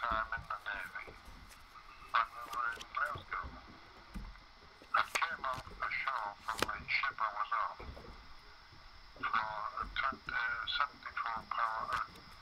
time in the Navy, and we were in Glasgow. I came off ashore from the ship I was on for a 74 power